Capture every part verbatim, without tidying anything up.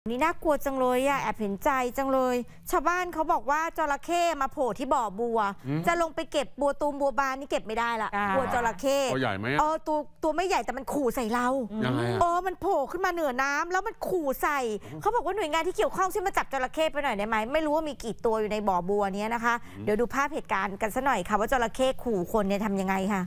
นี่น่ากลัวจังเลยอะแอบเห็นใจจังเลยชาวบ้านเขาบอกว่าจระเข้มาโผล่ที่บ่อบัวจะลงไปเก็บบัวตูมบัวบานนี่เก็บไม่ได้ละบัวจระเข้ตัวใหญ่ไหมเออตัวตัวไม่ใหญ่แต่มันขู่ใส่เรายังไงเออมันโผล่ขึ้นมาเหนือน้ำแล้วมันขู่ใส่เขาบอกว่าหน่วยงานที่เกี่ยวข้องช่วยมาจับจระเข้ไปหน่อยได้ไหมไม่รู้ว่ามีกี่ตัวอยู่ในบ่อบัวนี้นะคะเดี๋ยวดูภาพเหตุการณ์กันสักหน่อยค่ะว่าจระเข้ขู่คนเนี่ยทำยังไงค่ะ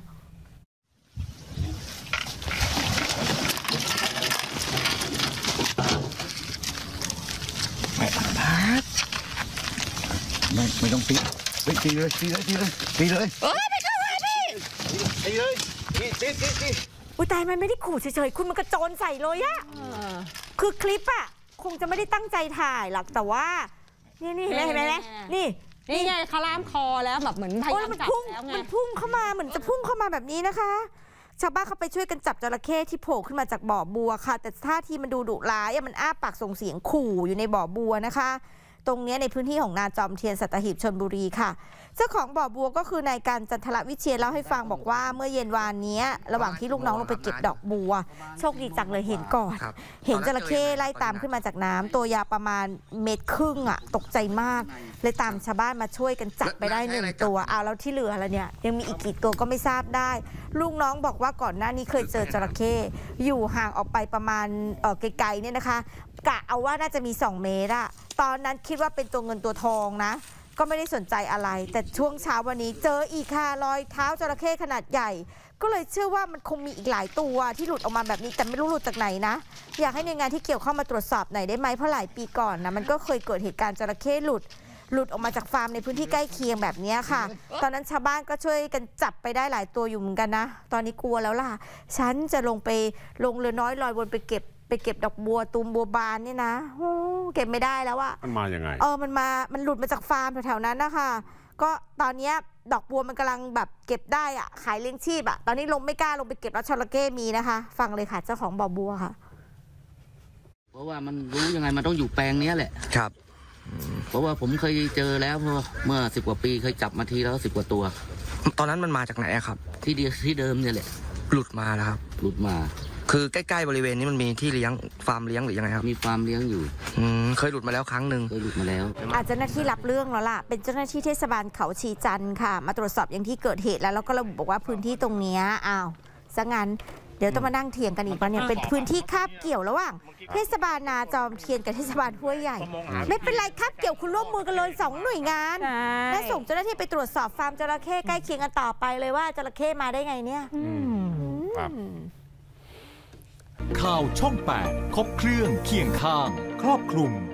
ไม่ไม่ต้องตีตีเลยตีเลยตีเลยตีเลยเอ้ยไม่เข้าเลยพี่ตีเลยตีตีตีตีอุ้ยตายมันไม่ได้ขู่เฉยๆคุณมันกระโจนใส่เลยอะคือคลิปอะคงจะไม่ได้ตั้งใจถ่ายหรอกแต่ว่านี่นี่เห็นไหมเห็นไหมนี่นี่ไงเขาล่ามคอแล้วแบบเหมือนพยายามจับแล้วไงมันพุ่งเข้ามาเหมือนจะพุ่งเข้ามาแบบนี้นะคะชาวบ้านเขาไปช่วยกันจับจระเข้ที่โผล่ขึ้นมาจากบ่อบัวค่ะแต่ท่าทีมันดูดุร้ายมันอ้าปากส่งเสียงขู่อยู่ในบ่อบัวนะคะตรงนี้ในพื้นที่ของนาจอมเทียนสัตหีบชลบุรีค่ะเจ้าของบ่อบัวก็คือนายการจันทรวิเชียรเล่าให้ฟังบอกว่าเมื่อเย็นวานนี้ระหว่างที่ลูกน้องลงไปเก็บดอกบัวโชคดีจังเลยเห็นก่อนเห็นจระเข้ไล่ตามขึ้นมาจากน้ำตัวยาวประมาณเมตรครึ่งอ่ะตกใจมากเลยตามชาวบ้านมาช่วยกันจับไปได้หนึ่งตัวเอาแล้วที่เหลือแล้วเนี่ยยังมีอีกกี่ตัวก็ไม่ทราบได้ลูกน้องบอกว่าก่อนหน้านี้เคยเจอจระเข้อยู่ห่างออกไปประมาณเออไกลๆเนี่ยนะคะกะเอาว่าน่าจะมีสองเมตรอะตอนนั้นคิดว่าเป็นตัวเงินตัวทองนะก็ไม่ได้สนใจอะไรแต่ช่วงเช้าวันนี้เจออีกค่ะรอยเท้าจระเข้ขนาดใหญ่ก็เลยเชื่อว่ามันคงมีอีกหลายตัวที่หลุดออกมาแบบนี้แต่ไม่รู้หลุดจากไหนนะอยากให้หน่วยงานที่เกี่ยวข้องมาตรวจสอบหน่อยได้ไหมเพราะหลายปีก่อนนะมันก็เคยเกิดเหตุการณ์จระเข้หลุดหลุดออกมาจากฟาร์มในพื้นที่ใกล้เคียงแบบนี้ค่ะตอนนั้นชาวบ้านก็ช่วยกันจับไปได้หลายตัวอยู่เหมือนกันนะตอนนี้กลัวแล้วล่ะฉันจะลงไปลงเรือน้อยลอยวนไปเก็บไปเก็บดอกบัวตูมบัวบานนี่นะโอ้เก็บไม่ได้แล้วอะมันมาอย่างไงเออมันมามันหลุดมาจากฟาร์มแถวๆนั้นนะคะก็ตอนนี้ดอกบัวมันกำลังแบบเก็บได้อะขายเลี้ยงชีพอะตอนนี้ลงไม่กล้าลงไปเก็บแล้วจระเข้มีนะคะฟังเลยค่ะเจ้าของบ่อบัวค่ะเพราะว่ามันรู้ยังไงมันต้องอยู่แปลงนี้แหละครับเพราะว่าผมเคยเจอแล้วเพราะเมื่อสิบกว่าปีเคยจับมาทีแล้วสิบกว่าตัวตอนนั้นมันมาจากไหนครับที่เดียวที่เดิมเนี่ยแหละหลุดมาแล้วครับหลุดมาคือใกล้ๆบริเวณนี้มันมีที่เลี้ยงฟาร์มเลี้ยงหรือยังไงครับมีฟาร์มเลี้ยงอยู่อืมเคยหลุดมาแล้วครั้งหนึ่งเคยหลุดมาแล้วอาจจะเจ้าหน้าที่รับเรื่องแล้วล่ะเป็นเจ้าหน้าที่เทศบาลเขาชีจันทร์ค่ะมาตรวจสอบอย่างที่เกิดเหตุแล้วแล้วก็ระบุบอกว่าพื้นที่ตรงนี้อ้าวซะงั้นเดี๋ยวต้องมานั่งเถียงกันอีกว่าเนี่ยเป็นพื้นที่คาบเกี่ยวระหว่างเทศบาลนาจอมเทียนกับเทศบาลห้วยใหญ่ไม่เป็นไรคาบเกี่ยวคุณร่วมมือกันเลยสองหน่วยงานและส่งเจ้าหน้าที่ไปตรวจสอบฟาร์มจระเข้ใกล้เคียงกันต่อไปเลยว่าจระเข้มาได้ไงเนี่ยข่าวช่องแปดครบเครื่องเคียงข้างครอบคลุม